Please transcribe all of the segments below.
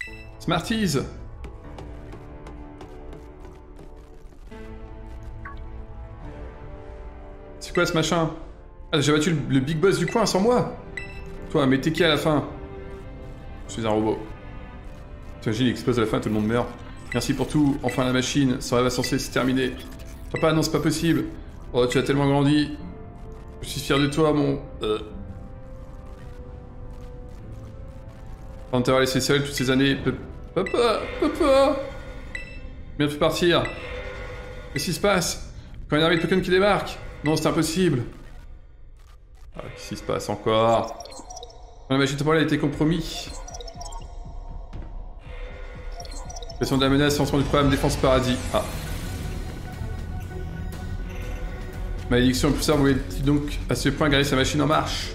Smarties. C'est quoi ce machin? Ah, j'ai battu le big boss du coin sans moi. Toi, mais t'es qui à la fin? Je suis un robot. T'imagines, il explose à la fin, tout le monde meurt. Merci pour tout. Enfin, la machine. Ça va censé se terminer. Papa, non, c'est pas possible. Oh, tu as tellement grandi. Je suis fier de toi, mon... Avant de t'avoir laissé seul toutes ces années... Papa, papa. Bien de partir. Qu'est-ce qui se passe? Quand il y a un Pokémon qui débarque? Non, c'est impossible. Ah, qu'est-ce qui se passe encore? La machine temporelle a été compromise. Question de la menace, lancement du programme Défense Paradis. Ah. Malédiction, le pousseur voulait-il donc à ce point garder sa machine en marche?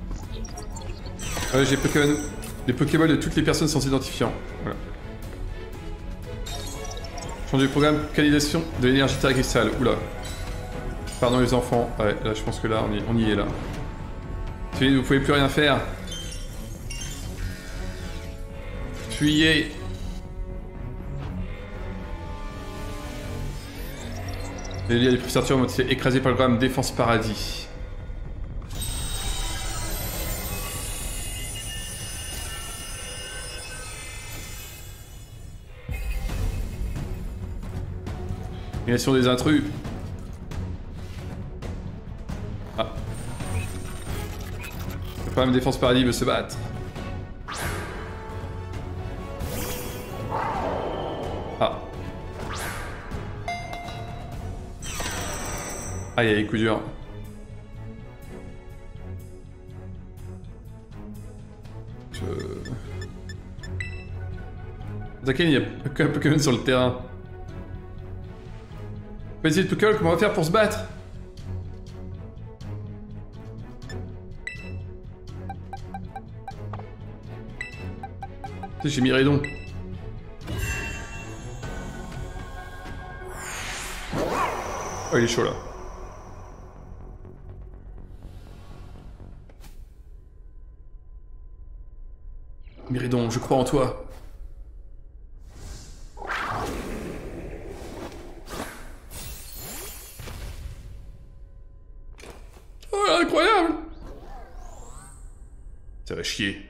J'ai Pokémon... des Pokéballs de toutes les personnes sans identifiant. Voilà. Changer le programme, canalisation de l'énergie terre cristal. Oula. Pardon les enfants. Ouais, là je pense que là on y est là. Vous pouvez plus rien faire. Fuyez. Les liens du professeur Arthur ont été écrasés par le programme Défense Paradis. Élimination des intrus. Ah. Le programme Défense Paradis veut se battre. Ah. Aïe aïe, coup dur. T'inquiète, il y a aucun Pokémon sur le terrain. Vas-y, le Pokémon, comment on va faire pour se battre? J'ai mis Raidon. Oh, il est chaud là. Myridon, je crois en toi. Oh, incroyable! Ça va chier.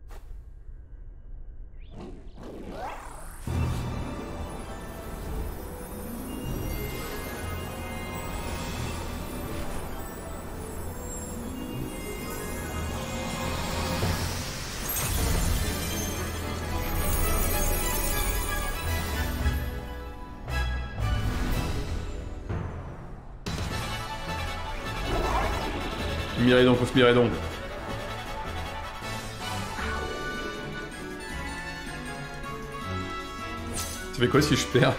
Myridon contre Myridon. Ça fait quoi si je perds?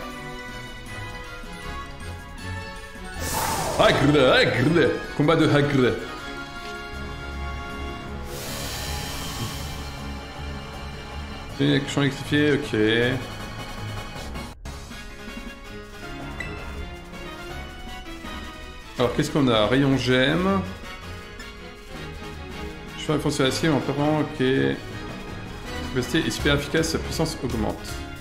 Hagrid, Hagrid. Combat de Hagrid. Champ électrifié, ok. Alors qu'est-ce qu'on a? Rayon gemme. Je fais un fonction acier en permanent, ok. Capacité est super efficace, sa puissance augmente.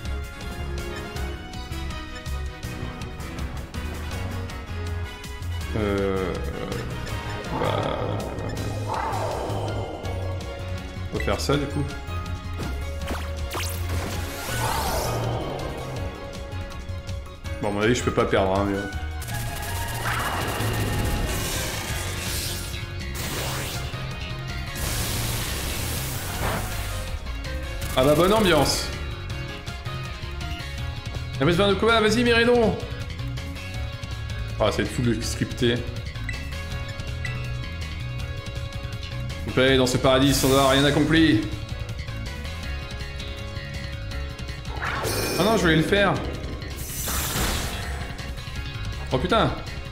On va faire ça du coup. Bon, à mon avis, je peux pas perdre, hein, mais... Ah bah bonne ambiance. La base de combat, vas-y Myridon. Ah c'est tout le scripté. Vous plaît, dans ce paradis sans avoir rien accompli. Ah non, je voulais le faire. Oh putain.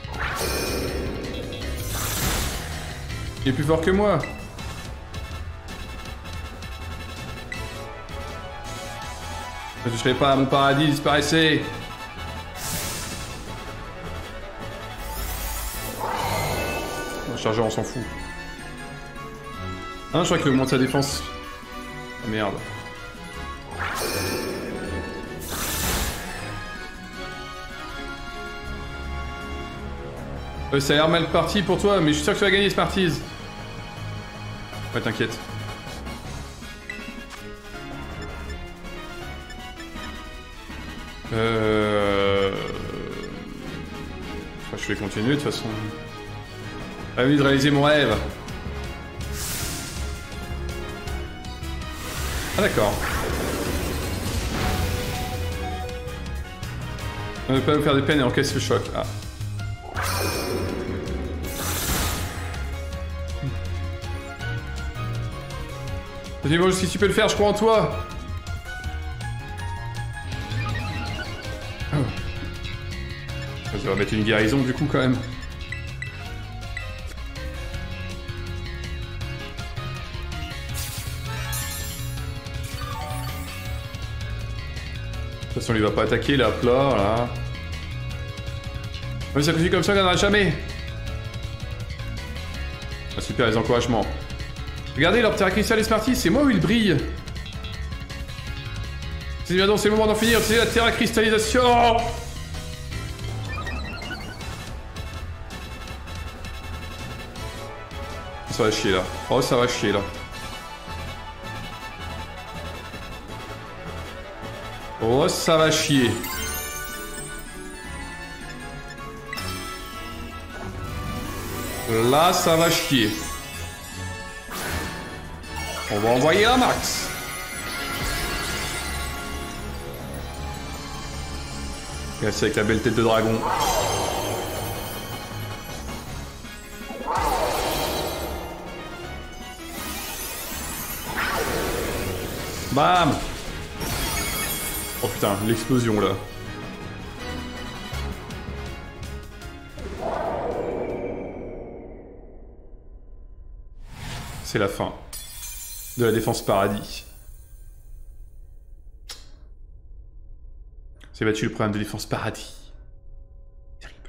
Il est plus fort que moi. Je ne toucherai pas à mon paradis, disparaissez. Le chargeur, on s'en fout. Ah non, je crois qu'il augmente sa défense. Ah merde. Ça a l'air mal parti pour toi, mais je suis sûr que tu vas gagner Smarties. Ouais, t'inquiète. Je vais continuer de toute façon. J'ai envie de réaliser mon rêve. Ah d'accord. On ne peut pas me faire de peine et encaisse le choc. Ah. Vas-y, bon, si tu peux le faire, je crois en toi. Oh. Ça va mettre une guérison du coup quand même. De toute façon, il va pas attaquer là, plat, là. Mais ça continue comme ça, on gagnera jamais. Ah, super, les encouragements. Regardez, leur Terra Crystal et Smarties, c'est moi où ils brillent. C'est bien donc, c'est le moment d'en finir, c'est la Terra Cristallisation. Ça va chier là. Oh, ça va chier là. Oh, ça va chier. Là, ça va chier. On va envoyer la max. C'est avec la belle tête de dragon. Bam! Oh putain, l'explosion là. C'est la fin de la défense paradis. C'est battu le problème de défense paradis. Terrible.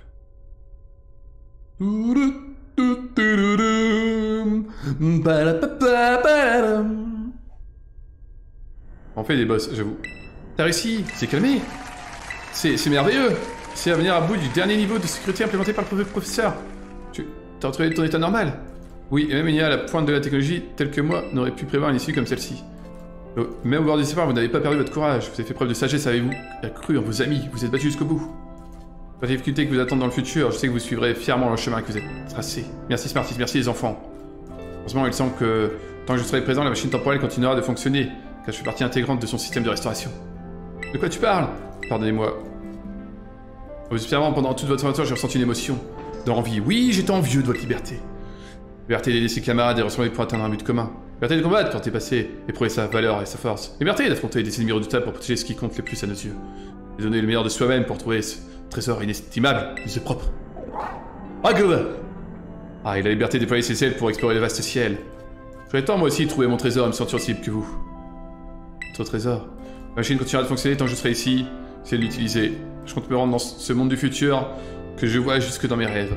On fait des boss, j'avoue. T'as réussi, c'est calmé. C'est merveilleux. C'est à venir à bout du dernier niveau de sécurité implémenté par le professeur. Tu t'as retrouvé ton état normal? Oui, et même il y a la pointe de la technologie, telle que moi, n'aurait pu prévoir une issue comme celle-ci. Même au bord du départ, vous n'avez pas perdu votre courage. Vous avez fait preuve de sagesse, avez-vous cru en vos amis, vous êtes battu jusqu'au bout. Pas de difficultés que vous attendent dans le futur, je sais que vous suivrez fièrement le chemin que vous êtes tracé. Merci Smarties, merci les enfants. Heureusement, il semble que tant que je serai présent, la machine temporelle continuera de fonctionner, car je fais partie intégrante de son système de restauration. De quoi tu parles? Pardonnez-moi. Observant pendant toute votre aventure, j'ai ressenti une émotion. De l'envie. Oui, j'étais envieux de votre liberté. Liberté d'aider ses camarades et ressembler pour atteindre un but commun. Liberté de combattre quand t'es passé, éprouver sa valeur et sa force. Liberté d'affronter des ennemis redoutables pour protéger ce qui compte le plus à nos yeux. Et donner le meilleur de soi-même pour trouver ce trésor inestimable, ce propre. Ah, good. Ah, et la liberté de déployer ses ailes pour explorer le vaste ciel. J'aurais tant moi aussi de trouver mon trésor et me sentir aussi libre que vous. Votre trésor. La machine continuera de fonctionner tant que je serai ici, c'est de l'utiliser. Je compte me rendre dans ce monde du futur que je vois jusque dans mes rêves.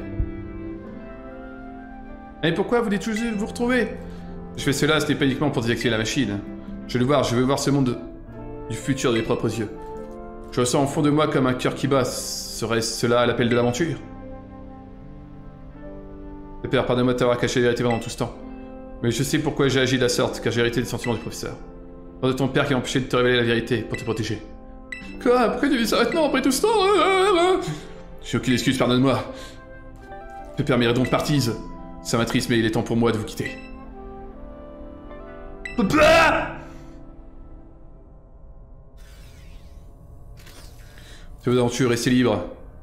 Et pourquoi vous voulez toujours vous retrouver? Je fais cela, ce n'est pas uniquement pour désactiver la machine. Je veux voir ce monde du futur de mes propres yeux. Je ressens au fond de moi comme un cœur qui bat. Serait-ce cela l'appel de l'aventure? Le père, pardonne-moi de t'avoir caché la vérité pendant tout ce temps. Mais je sais pourquoi j'ai agi de la sorte, car j'ai hérité des sentiments du professeur. Lors de ton père qui m'a empêché de te révéler la vérité pour te protéger. Quoi? Pourquoi tu dis ça maintenant après tout ce temps? J'ai aucune excuse, pardonne-moi. Le père mérite donc partise. Ça m'attriste, mais il est temps pour moi de vous quitter. C'est vos aventures, restez libres.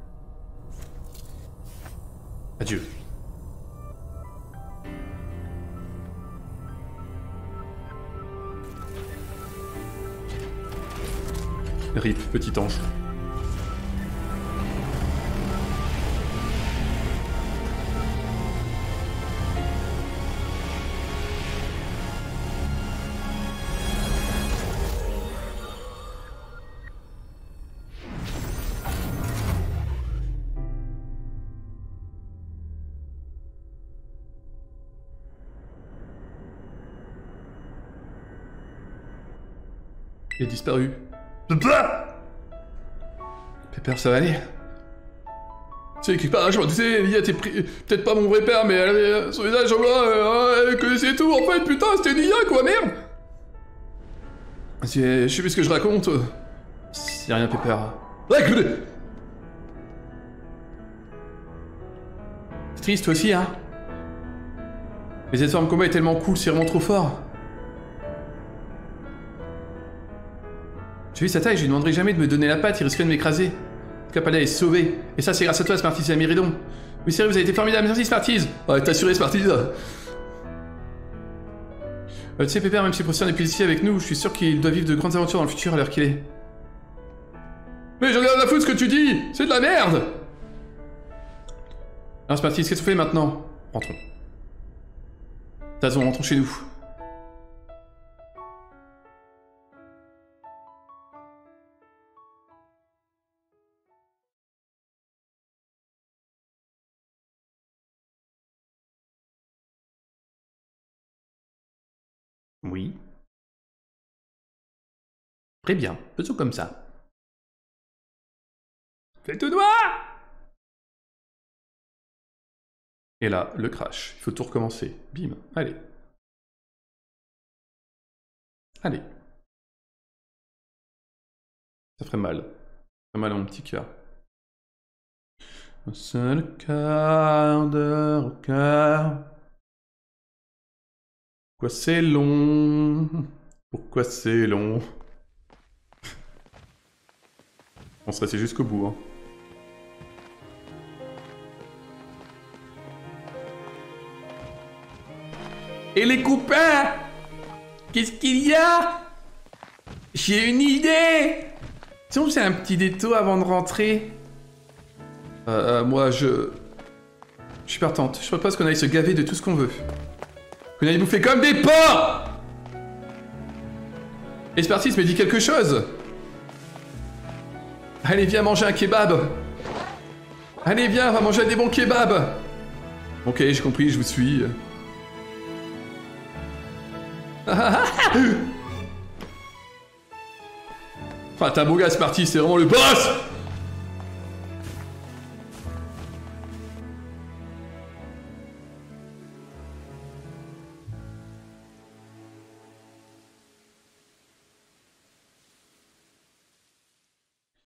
Adieu. Rip, petit ange. Il a disparu. Pépère, ça va aller? Tu sais, quelque part, je me disais, Lia était peut-être pas mon vrai père, mais elle avait son visage en blanc, elle connaissait tout, en fait, putain, c'était Lia, quoi, merde! Je sais plus ce que je raconte. Y'a rien, Pépère. Ouais, écoutez! C'est triste, toi aussi, hein? Mais cette forme de combat est tellement cool, c'est vraiment trop fort. J'ai vu sa taille, je lui demanderai jamais de me donner la patte, il risquerait de m'écraser. En tout cas, Palais est sauvé. Et ça, c'est grâce à toi, Smarties et Amiridon. Oui, sérieux, vous avez été formidable, merci Smarties. Ouais, t'as assuré, Smarties. Tu sais, Pépère, même si le professeur n'est plus ici avec nous, je suis sûr qu'il doit vivre de grandes aventures dans le futur à l'heure qu'il est. Mais j'en ai rien à foutre ce que tu dis! C'est de la merde! Alors, Smarties, qu'est-ce qu'on fait maintenant? Rentrons. Tazon, rentrons chez nous. Oui. Très bien, faisons comme ça. Fais tout noir! Et là, le crash. Il faut tout recommencer. Bim. Allez. Allez. Ça ferait mal. Ça ferait mal à mon petit cœur. Un seul quart d'heure au cœur. Pourquoi c'est long? Pourquoi c'est long? On se rester jusqu'au bout, hein. Et les copains? Qu'est-ce qu'il y a? J'ai une idée! Si on faisait un petit détour avant de rentrer? Moi, je suis partante. Je propose qu'on aille se gaver de tout ce qu'on veut. Qu'on aille bouffer comme des porcs! Et Smarties me dit quelque chose! Allez, viens manger un kebab! Allez, viens, on va manger des bons kebabs! Ok, j'ai compris, je vous suis. Ah, t'es un beau gars, Smarties, c'est vraiment le boss!